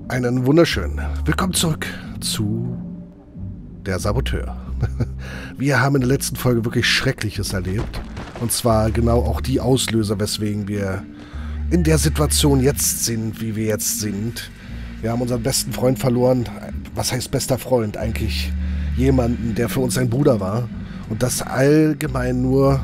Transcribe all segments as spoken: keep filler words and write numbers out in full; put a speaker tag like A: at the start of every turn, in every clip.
A: Einen wunderschönen Willkommen zurück zu der Saboteur. Wir haben in der letzten Folge wirklich Schreckliches erlebt. Und zwar genau auch die Auslöser, weswegen wir in der Situation jetzt sind, wie wir jetzt sind. Wir haben unseren besten Freund verloren. Was heißt bester Freund? Eigentlich jemanden, der für uns ein Bruder war. Und das allgemein nur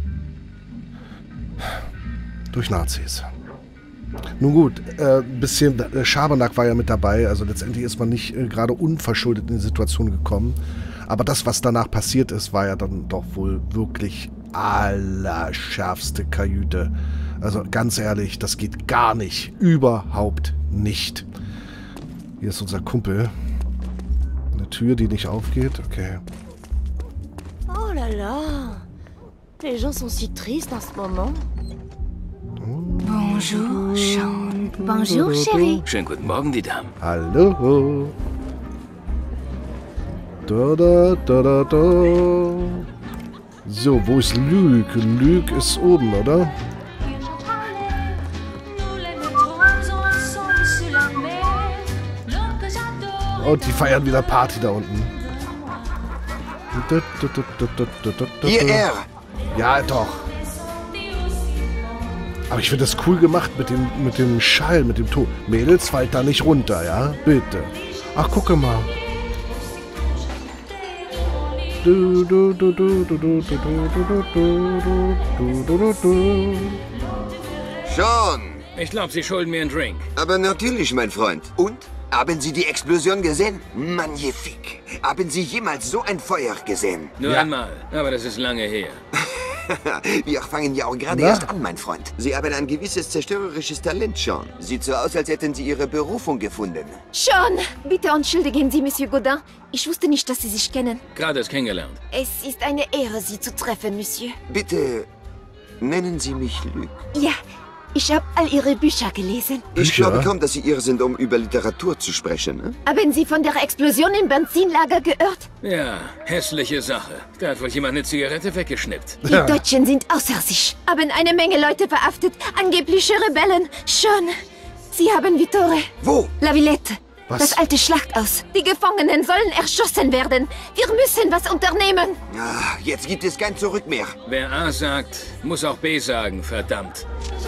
A: durch Nazis. Nun gut, äh, ein bisschen äh, Schabernack war ja mit dabei, also letztendlich ist man nicht äh, gerade unverschuldet in die Situation gekommen. Aber das, was danach passiert ist, war ja dann doch wohl wirklich allerschärfste Kajüte. Also ganz ehrlich, das geht gar nicht. Überhaupt nicht. Hier ist unser Kumpel. Eine Tür, die nicht aufgeht. Okay.
B: Oh là là. Les gens sont si tristes en ce moment.
C: Bonjour, Sean. Bonjour, Chérie.
D: Schönen guten Morgen, die Damen.
A: Hallo. Da, da, da, da, da. So, wo ist Luc? Luc ist oben, oder? Und die feiern wieder Party da unten.
E: Hier er!
A: Ja, doch. Aber ich finde das cool gemacht mit dem, mit dem Schall, mit dem Ton. Mädels, fallt da nicht runter, ja? Bitte. Ach, gucke mal. Du, du, du, du, du, du, du, du, du, du, du, du.
E: Schon!
D: Ich glaube, Sie schulden mir einen Drink.
E: Aber natürlich, mein Freund. Und? Haben Sie die Explosion gesehen? Magnifik. Haben Sie jemals so ein Feuer gesehen?
D: Nur
A: Ja.
D: einmal, aber das ist lange her.
E: Wir fangen ja auch gerade
A: Na?
E: erst an, mein Freund. Sie haben ein gewisses zerstörerisches Talent, Sean. Sieht so aus, als hätten Sie Ihre Berufung gefunden.
B: Sean, bitte entschuldigen Sie, Monsieur Godin. Ich wusste nicht, dass Sie sich kennen.
D: Gerade erst kennengelernt.
B: Es ist eine Ehre, Sie zu treffen, Monsieur.
E: Bitte nennen Sie mich Luc.
B: Ja, ich habe all Ihre Bücher gelesen.
E: Ich
A: Bücher?
E: glaube kaum, dass Sie hier sind, um über Literatur zu sprechen. Ne?
B: Haben Sie von der Explosion im Benzinlager gehört?
D: Ja, hässliche Sache. Da hat wohl jemand eine Zigarette weggeschnippt.
B: Die Deutschen sind außer sich, haben eine Menge Leute verhaftet, angebliche Rebellen. Sean, Sie haben Vittore.
E: Wo?
B: La Villette.
A: Was?
B: Das alte Schlachthaus. Die Gefangenen sollen erschossen werden. Wir müssen was unternehmen.
E: Ah, jetzt gibt es kein Zurück mehr.
D: Wer A sagt, muss auch B sagen, verdammt.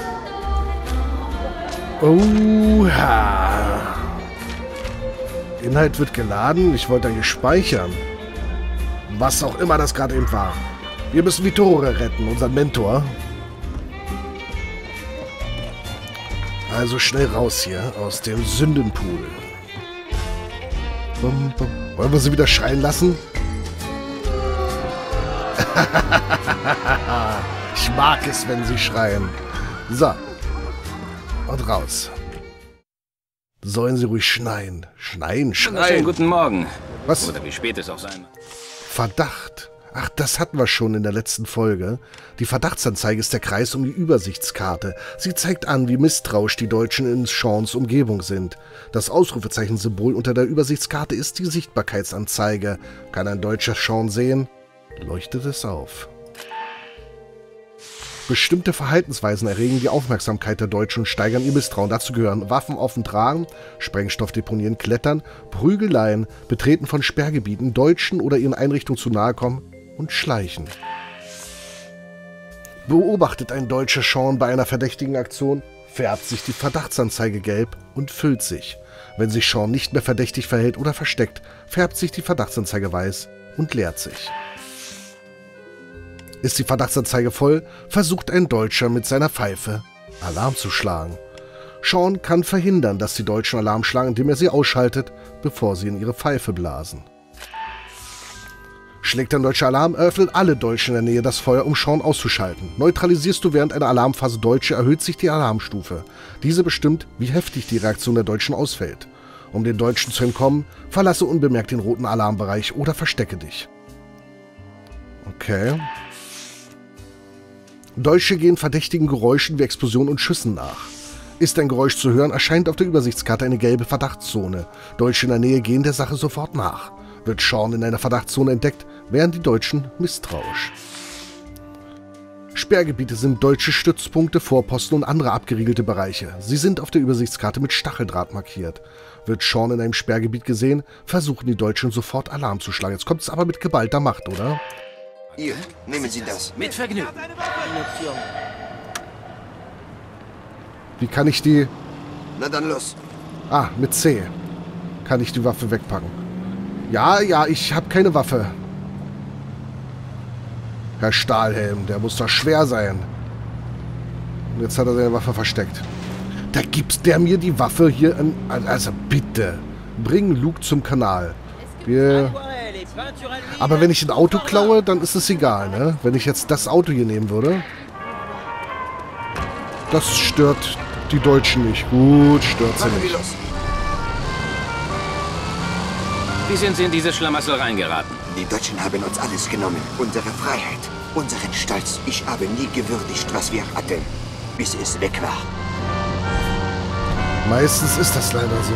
A: Oha. Inhalt wird geladen. Ich wollte eigentlich speichern. Was auch immer das gerade eben war. Wir müssen Vittore retten, unseren Mentor. Also schnell raus hier aus dem Sündenpool. Bum, bum. Wollen wir sie wieder schreien lassen? Ich mag es, wenn sie schreien. So. Und raus. Sollen sie ruhig schneien. Schneien,
D: Schönen
A: schreien.
D: guten Morgen.
A: Was?
D: Oder wie spät es auch sein mag.
A: Verdacht. Ach, das hatten wir schon in der letzten Folge. Die Verdachtsanzeige ist der Kreis um die Übersichtskarte. Sie zeigt an, wie misstrauisch die Deutschen in Seans Umgebung sind. Das Ausrufezeichensymbol unter der Übersichtskarte ist die Sichtbarkeitsanzeige. Kann ein Deutscher Sean sehen? Leuchtet es auf. Bestimmte Verhaltensweisen erregen die Aufmerksamkeit der Deutschen und steigern ihr Misstrauen. Dazu gehören Waffen offen tragen, Sprengstoff deponieren, klettern, Prügeleien, Betreten von Sperrgebieten, Deutschen oder ihren Einrichtungen zu nahe kommen und Schleichen. Beobachtet ein deutscher Sean bei einer verdächtigen Aktion, färbt sich die Verdachtsanzeige gelb und füllt sich. Wenn sich Sean nicht mehr verdächtig verhält oder versteckt, färbt sich die Verdachtsanzeige weiß und leert sich. Ist die Verdachtsanzeige voll, versucht ein Deutscher mit seiner Pfeife Alarm zu schlagen. Sean kann verhindern, dass die Deutschen Alarm schlagen, indem er sie ausschaltet, bevor sie in ihre Pfeife blasen. Schlägt ein deutscher Alarm, eröffnen alle Deutschen in der Nähe das Feuer, um Sean auszuschalten. Neutralisierst du während einer Alarmphase Deutsche, erhöht sich die Alarmstufe. Diese bestimmt, wie heftig die Reaktion der Deutschen ausfällt. Um den Deutschen zu entkommen, verlasse unbemerkt den roten Alarmbereich oder verstecke dich. Okay. Deutsche gehen verdächtigen Geräuschen wie Explosionen und Schüssen nach. Ist ein Geräusch zu hören, erscheint auf der Übersichtskarte eine gelbe Verdachtszone. Deutsche in der Nähe gehen der Sache sofort nach. Wird Sean in einer Verdachtszone entdeckt, wären die Deutschen misstrauisch. Sperrgebiete sind deutsche Stützpunkte, Vorposten und andere abgeriegelte Bereiche. Sie sind auf der Übersichtskarte mit Stacheldraht markiert. Wird Sean in einem Sperrgebiet gesehen, versuchen die Deutschen sofort Alarm zu schlagen. Jetzt kommt es aber mit geballter Macht, oder?
E: Hier, nehmen Sie das.
D: Mit Vergnügen.
A: Wie kann ich die...
E: Na dann los.
A: Ah, mit C kann ich die Waffe wegpacken. Ja, ja, ich habe keine Waffe. Herr Stahlhelm, der muss doch schwer sein. Und jetzt hat er seine Waffe versteckt. Da gibt der mir die Waffe hier an... Also bitte, bring Luke zum Kanal. Wir... Aber wenn ich ein Auto klaue, dann ist es egal, ne? Wenn ich jetzt das Auto hier nehmen würde... Das stört die Deutschen nicht. Gut, stört sie
E: Machen wir
A: nicht.
E: los.
D: Wie sind Sie in diese Schlamassel reingeraten?
E: Die Deutschen haben uns alles genommen. Unsere Freiheit, unseren Stolz. Ich habe nie gewürdigt, was wir hatten, bis es weg war.
A: Meistens ist das leider so.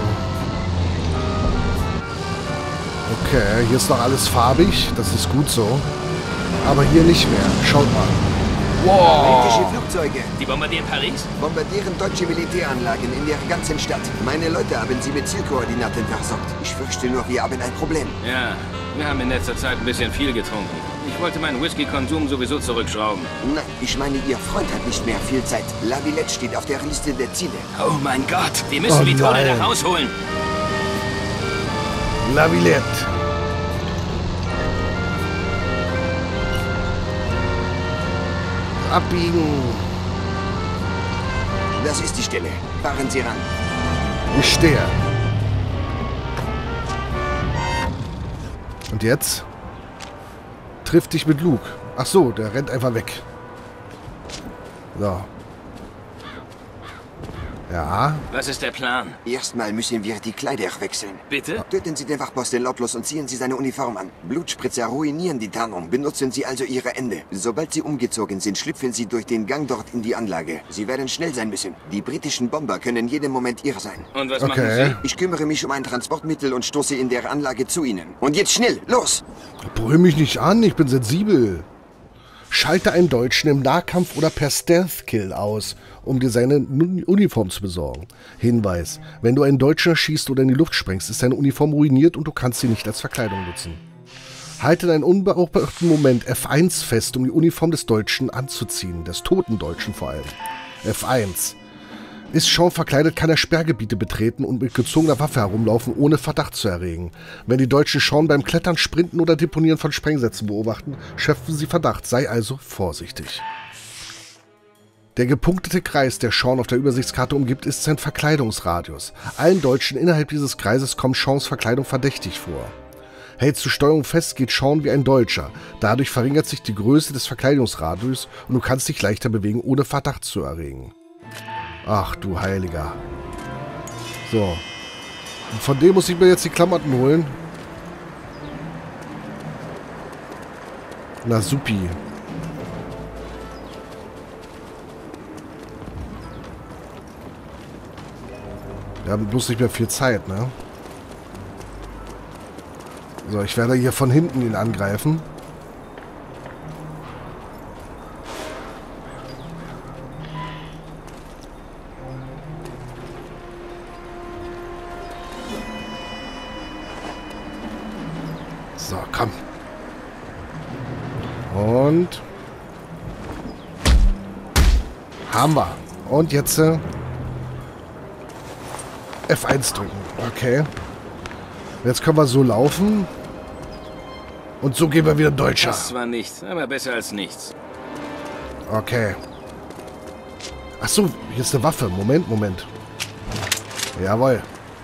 A: Okay, hier ist noch alles farbig. Das ist gut so. Aber hier nicht mehr. Schaut mal.
E: Britische Flugzeuge
D: Die bombardieren Paris?
E: bombardieren deutsche Militäranlagen in der ganzen Stadt. Meine Leute haben sie mit Zielkoordinaten versorgt. Ich fürchte nur, wir haben ein Problem.
D: Ja, wir haben in letzter Zeit ein bisschen viel getrunken. Ich wollte meinen Whisky-Konsum sowieso zurückschrauben.
E: Nein, ich meine, Ihr Freund hat nicht mehr viel Zeit. La Villette steht auf der Liste der Ziele.
D: Oh mein Gott, wir müssen
A: Oh
D: die Tode
A: nein.
D: da rausholen.
A: La Villette. Abbiegen.
E: Das ist die Stelle. Fahren Sie ran.
A: Ich stehe. Und jetzt? Trifft dich mit Luke. Ach so, der rennt einfach weg. So. Ja.
D: Was ist der Plan?
E: Erstmal müssen wir die Kleider wechseln.
D: Bitte?
E: Töten Sie den Wachposten lautlos und ziehen Sie seine Uniform an. Blutspritzer ruinieren die Tarnung. Benutzen Sie also Ihre Hände. Sobald Sie umgezogen sind, schlüpfen Sie durch den Gang dort in die Anlage. Sie werden schnell sein müssen. Die britischen Bomber können jeden Moment ihr sein.
D: Und was
A: Okay.
D: machen
E: Ich kümmere mich um ein Transportmittel und stoße in der Anlage zu Ihnen. Und jetzt schnell, los!
A: Brüll mich nicht an, ich bin sensibel. Schalte einen Deutschen im Nahkampf oder per Stealth-Kill aus, um dir seine Nun- Uniform zu besorgen. Hinweis: Wenn du einen Deutschen erschießt oder in die Luft sprengst, ist seine Uniform ruiniert und du kannst sie nicht als Verkleidung nutzen. Halte in einem unbeobachteten Moment F eins fest, um die Uniform des Deutschen anzuziehen, des toten Deutschen vor allem. F eins. Ist Sean verkleidet, kann er Sperrgebiete betreten und mit gezogener Waffe herumlaufen, ohne Verdacht zu erregen. Wenn die Deutschen Sean beim Klettern, Sprinten oder Deponieren von Sprengsätzen beobachten, schöpfen sie Verdacht. Sei also vorsichtig. Der gepunktete Kreis, der Sean auf der Übersichtskarte umgibt, ist sein Verkleidungsradius. Allen Deutschen innerhalb dieses Kreises kommt Seans Verkleidung verdächtig vor. Hältst du Steuerung fest, geht Sean wie ein Deutscher. Dadurch verringert sich die Größe des Verkleidungsradius und du kannst dich leichter bewegen, ohne Verdacht zu erregen. Ach du Heiliger. So. Und von dem muss ich mir jetzt die Klamotten holen. Na supi. Wir haben bloß nicht mehr viel Zeit, ne? So, ich werde hier von hinten ihn angreifen. So, komm. Und... haben wir. Und jetzt... Äh, F eins drücken. Okay. Jetzt können wir so laufen. Und so gehen wir wieder Deutscher.
D: Das war nichts, aber besser als nichts.
A: Okay. Ach so, hier ist eine Waffe. Moment, Moment. Jawohl.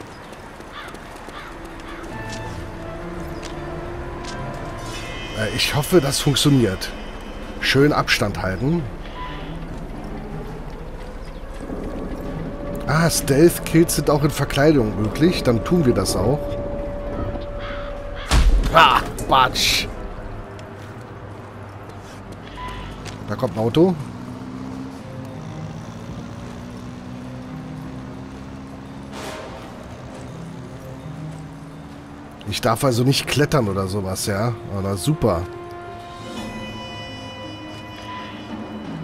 A: Äh, ich hoffe, das funktioniert. Schön Abstand halten. Ah, Stealth-Kills sind auch in Verkleidung möglich. Dann tun wir das auch. Ah, Batsch. Da kommt ein Auto. Ich darf also nicht klettern oder sowas, ja? Oder super.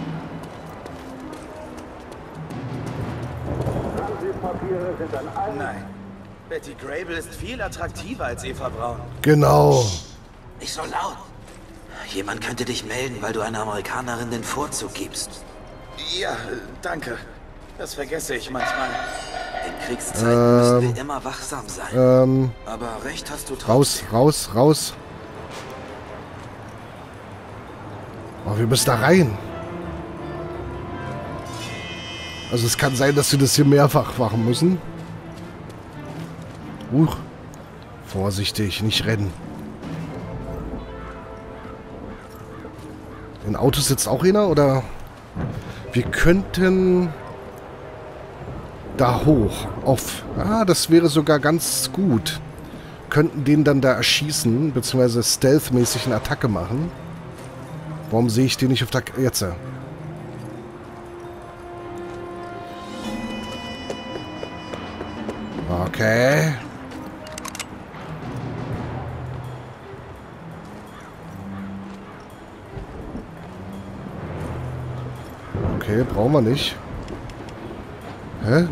F: Nein. Betty Grable ist viel attraktiver als Eva Braun.
A: Genau.
F: Nicht so laut. Jemand könnte dich melden, weil du einer Amerikanerin den Vorzug gibst. Ja, danke. Das vergesse ich manchmal. In Kriegszeiten ähm, müssen wir immer wachsam sein.
A: Ähm,
F: Aber recht hast du trotzdem.
A: Raus, raus, raus. Oh, wir müssen da rein. Also es kann sein, dass wir das hier mehrfach machen müssen. Huch. Vorsichtig, nicht rennen. Im Auto sitzt auch einer, oder? Wir könnten da hoch. Auf. Ah, das wäre sogar ganz gut. Könnten den dann da erschießen, beziehungsweise stealth-mäßig eine Attacke machen. Warum sehe ich den nicht auf der... Jetzt. Okay. Okay, brauchen wir nicht. Hä?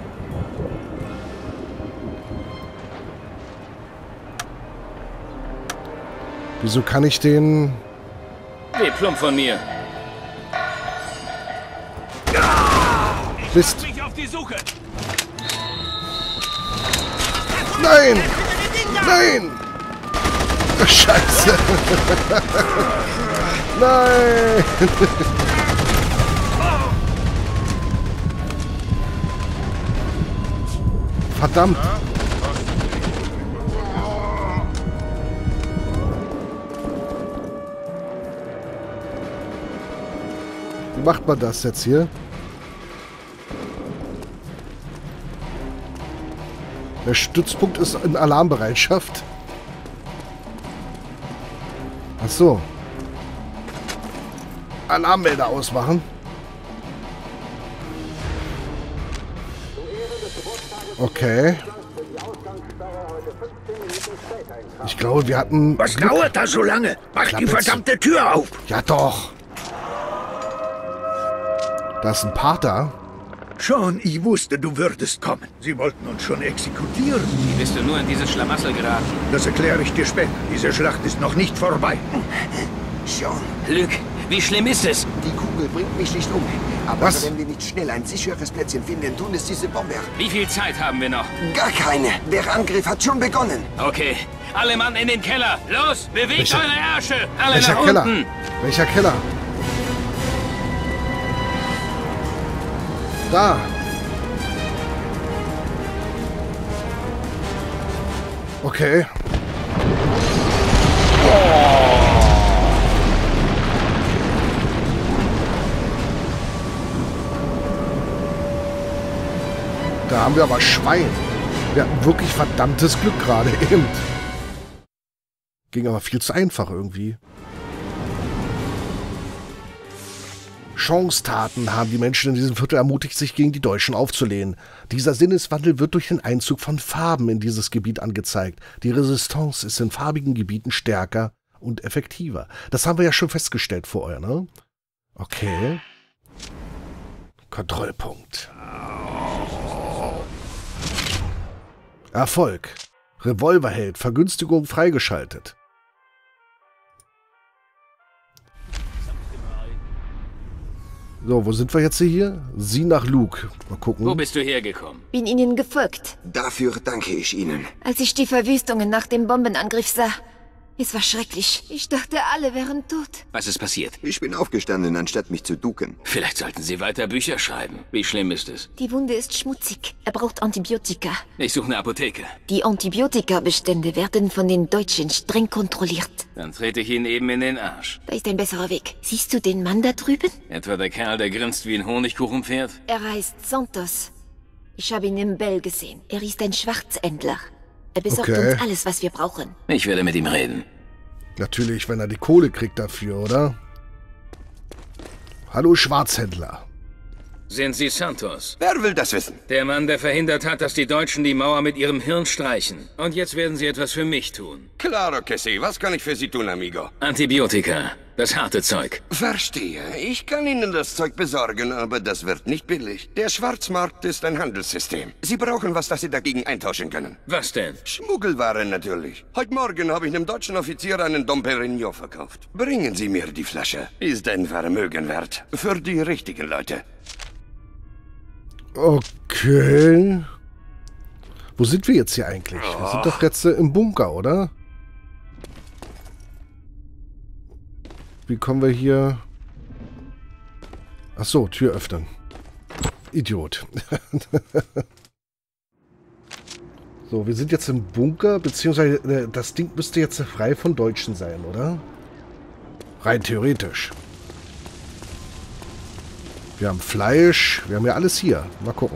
A: Wieso kann ich den...
D: Geh plump von mir.
A: Mist.
D: Ich auf die Suche.
A: Nein! Nein! Oh, Scheiße! Nein! Verdammt! Wie macht man das jetzt hier? Der Stützpunkt ist in Alarmbereitschaft. Ach so. Alarmmelder ausmachen. Okay. Ich glaube, wir hatten...
G: Was
A: Glück.
G: dauert da so lange? Mach
A: Klappe
G: die verdammte Tür auf!
A: Ja doch. Da ist ein Pater.
G: Schon, ich wusste, du würdest kommen. Sie wollten uns schon exekutieren.
D: Wie bist du nur in dieses Schlamassel geraten?
G: Das erkläre ich dir später. Diese Schlacht ist noch nicht vorbei.
E: Sean,
D: Luc, wie schlimm ist es?
E: die Kugel bringt mich nicht um. Aber
A: Was?
E: wenn wir nicht schnell ein sicheres Plätzchen finden, tun es diese Bomber.
D: Wie viel Zeit haben wir noch?
E: Gar keine. Der Angriff hat schon begonnen.
D: Okay, alle Mann in den Keller. Los, bewegt
A: Welcher-
D: eure Ärsche. Alle
A: Welcher
D: nach
A: Keller?
D: unten.
A: Welcher Keller? Da. Okay. Da haben wir aber Schwein. Wir hatten wirklich verdammtes Glück gerade eben. Ging aber viel zu einfach irgendwie. Chance-Taten haben die Menschen in diesem Viertel ermutigt, sich gegen die Deutschen aufzulehnen. Dieser Sinneswandel wird durch den Einzug von Farben in dieses Gebiet angezeigt. Die Resistance ist in farbigen Gebieten stärker und effektiver. Das haben wir ja schon festgestellt vorher, ne? Okay. Kontrollpunkt. Erfolg. Revolverheld. Vergünstigung freigeschaltet. So, wo sind wir jetzt hier? Sie nach Luke. Mal gucken.
D: Wo bist du hergekommen?
B: Bin ihnen gefolgt,
E: Dafür danke ich Ihnen.
B: als ich die Verwüstungen nach dem Bombenangriff sah. Es war schrecklich. Ich dachte, alle wären tot.
D: Was ist passiert?
E: Ich bin aufgestanden, anstatt mich zu ducken.
D: Vielleicht sollten Sie weiter Bücher schreiben. Wie schlimm ist es?
B: Die Wunde ist schmutzig. Er braucht Antibiotika.
D: Ich suche eine Apotheke.
B: Die Antibiotikabestände werden von den Deutschen streng kontrolliert.
D: Dann trete ich Ihnen eben in den Arsch.
B: Da ist ein besserer Weg. Siehst du den Mann da drüben?
D: Etwa der Kerl, der grinst wie ein Honigkuchenpferd?
B: Er heißt Santos. Ich habe ihn im Bell gesehen. Er ist ein Schwarzhändler. Er besorgt
A: Okay.
B: uns alles, was wir brauchen.
D: Ich werde mit ihm reden.
A: Natürlich, wenn er die Kohle kriegt dafür, oder? Hallo Schwarzhändler.
D: Sind Sie Santos?
H: Wer will das wissen?
D: Der Mann, der verhindert hat, dass die Deutschen die Mauer mit ihrem Hirn streichen. Und jetzt werden Sie etwas für mich tun.
H: Claro que sí. Was kann ich für Sie tun, amigo?
D: Antibiotika. Das harte Zeug.
H: Verstehe. Ich kann Ihnen das Zeug besorgen, aber das wird nicht billig. Der Schwarzmarkt ist ein Handelssystem. Sie brauchen was, das Sie dagegen eintauschen können.
D: Was denn?
H: Schmuggelware natürlich. Heute Morgen habe ich einem deutschen Offizier einen Dom Perignon verkauft. Bringen Sie mir die Flasche. Ist ein Vermögen wert. Für die richtigen Leute.
A: Okay. Wo sind wir jetzt hier eigentlich? Wir sind doch jetzt äh, im Bunker, oder? Wie kommen wir hier... Ach so, Tür öffnen. Idiot. So, wir sind jetzt im Bunker, beziehungsweise äh, das Ding müsste jetzt frei von Deutschen sein, oder? Rein theoretisch. Wir haben Fleisch, wir haben ja alles hier. Mal gucken.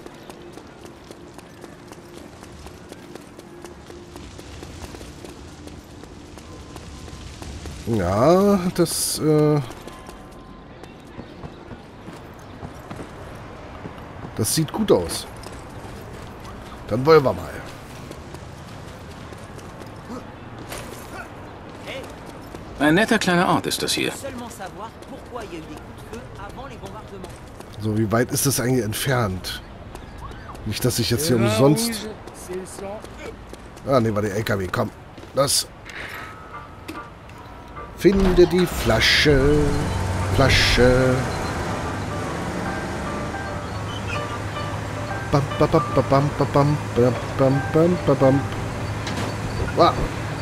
A: Ja, das, äh... das sieht gut aus. Dann wollen wir mal.
D: Ein netter kleiner Ort ist das hier.
A: So, wie weit ist das eigentlich entfernt? Nicht, dass ich jetzt hier umsonst... Ah, ne, war der L K W. Komm, das... Finde die Flasche. Flasche. Bam, bam, bam, bam, bam, bam, bam, bam, bam, bam. Ah.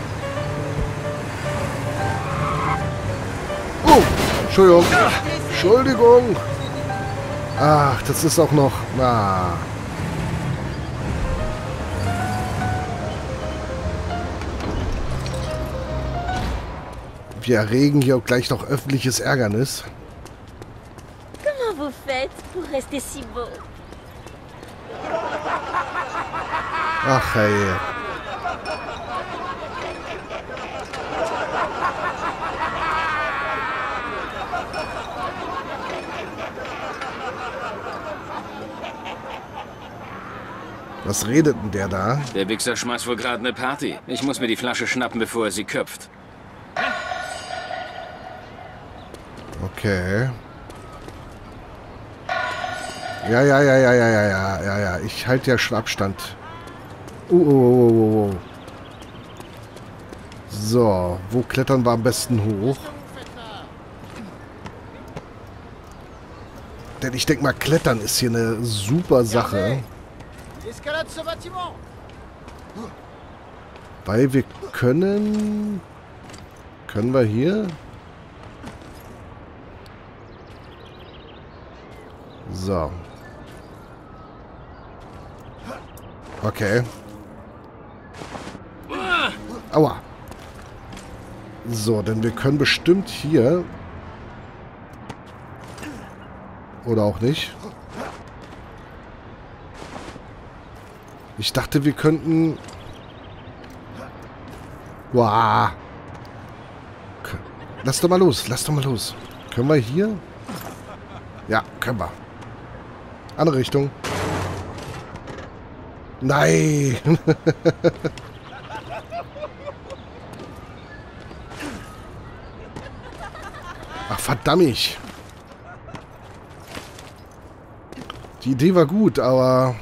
A: Oh, Entschuldigung. Entschuldigung. Ach, das ist auch noch... Ah. Wir erregen hier auch gleich noch öffentliches Ärgernis.
C: Comment vous faites pour rester si beau?
A: Ach, hey. Was redet denn der da?
D: Der Wichser schmeißt wohl gerade eine Party. Ich muss mir die Flasche schnappen, bevor er sie köpft.
A: Okay. Ja, ja, ja, ja, ja, ja, ja, ja, ja. Ich halte ja schon Abstand. Uh, uh, uh, uh, uh. So, wo klettern wir am besten hoch? Denn ich denke mal, Klettern ist hier eine super Sache. Weil wir können... Können wir hier... So. Okay. Aua. So, denn wir können bestimmt hier... Oder auch nicht. Ich dachte, wir könnten... Wow. Lass doch mal los, lass doch mal los. Können wir hier? Ja, können wir. Andere Richtung. Nein! Ach, verdammt. Die Idee war gut, aber...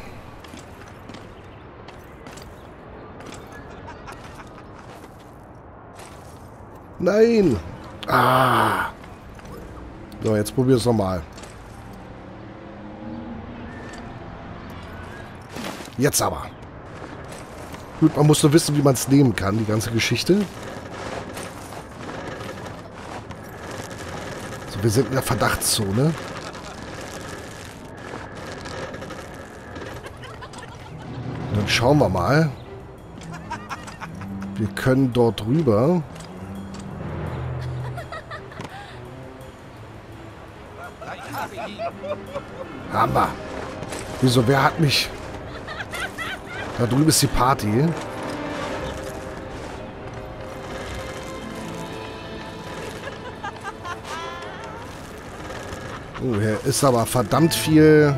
A: Nein! Ah! So, jetzt probier es nochmal. Jetzt aber. Gut, man muss nur wissen, wie man es nehmen kann, die ganze Geschichte. So, wir sind in der Verdachtszone. Dann schauen wir mal. Wir können dort rüber. Hammer. Wieso, wer hat mich... Da drüben ist die Party. Oh, hier ist aber verdammt viel...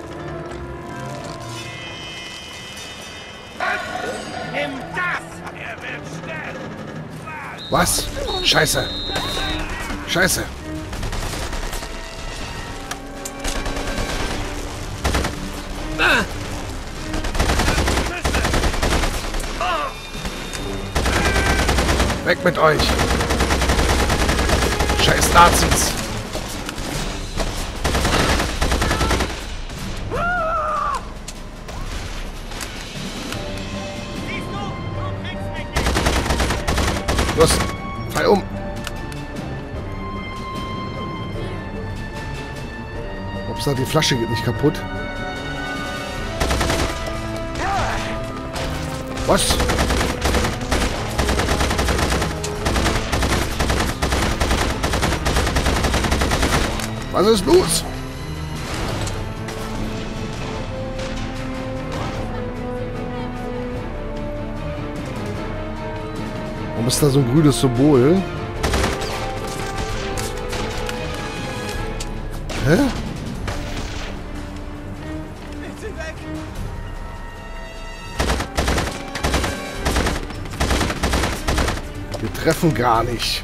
A: Was? Scheiße. Scheiße.
D: Ah!
A: Weg mit euch. Scheiß Nazis. Los, fall um. Upsa, die Flasche geht nicht kaputt. Was? Was ist los? Warum ist da so ein grünes Symbol? Hä? Wir treffen gar nicht.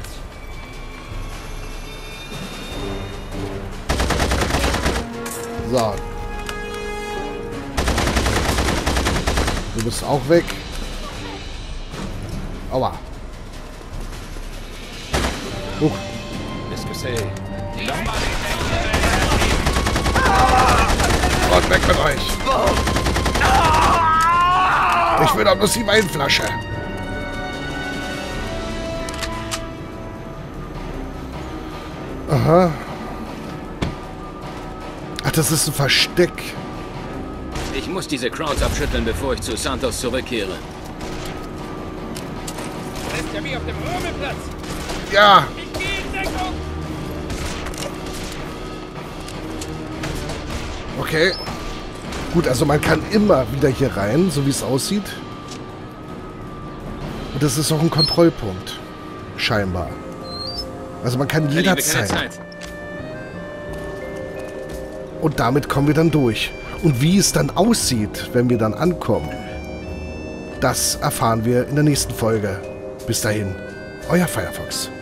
A: So. Du bist auch weg. Aua. Huch. Und weg mit euch. Ich will doch bloß die Weinflasche. Aha. Ach, das ist ein Versteck.
D: Ich muss diese Crowds abschütteln, bevor ich zu Santos zurückkehre. Ist ja wie auf dem Rummelplatz.
A: Ja.
D: Ich gehe in Deckung.
A: Okay. Gut, also man kann immer wieder hier rein, so wie es aussieht. Und das ist auch ein Kontrollpunkt. Scheinbar. Also man kann jederzeit. Und damit kommen wir dann durch. Und wie es dann aussieht, wenn wir dann ankommen, das erfahren wir in der nächsten Folge. Bis dahin, euer Firefox.